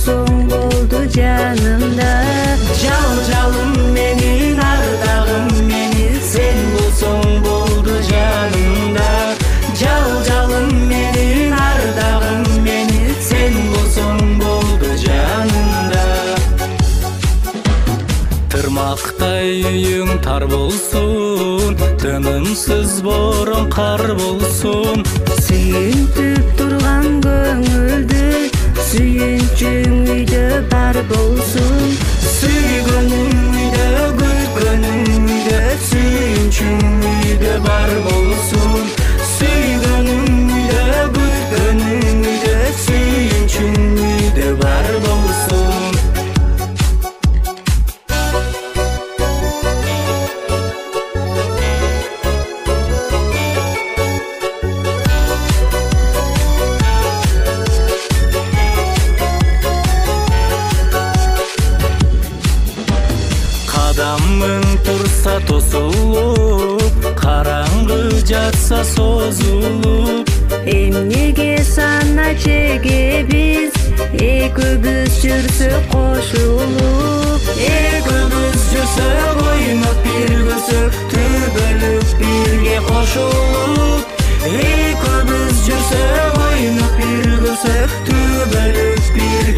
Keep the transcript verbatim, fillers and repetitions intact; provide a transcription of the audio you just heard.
болсоң болду жанымда. Жал жалым менин ардагым мени, сен болсоң болду жанымда. Жал жалым менин ардагым мени, сен болсоң болду жанымда. Тырмактай үйүң тар болсун, тынымсыз борон кар болсун. Сүйүнтүп турган көңүлдү сүйүнчүң үйдө бар болсун. Сүйгөнүм үйдө, күткөнүм үйдө, сүйүнчүң үйдө бар болсун. Сүйгөнүм үйдө, күткөнүм үйдө, сүйүнчүң үйдө бар болсун. Кадамың турса тосулуп, караңгы жатса созулуп. Эмнеге сана чеге биз экөөбүз жүрсөк кошулуп. Экөөбүз жүрсөк ойноп бир күлсөк, түбөлүп бирге кошулуп. Экөөбүз жүрсөк ойноп бир күлсөк, түбөлүп бирге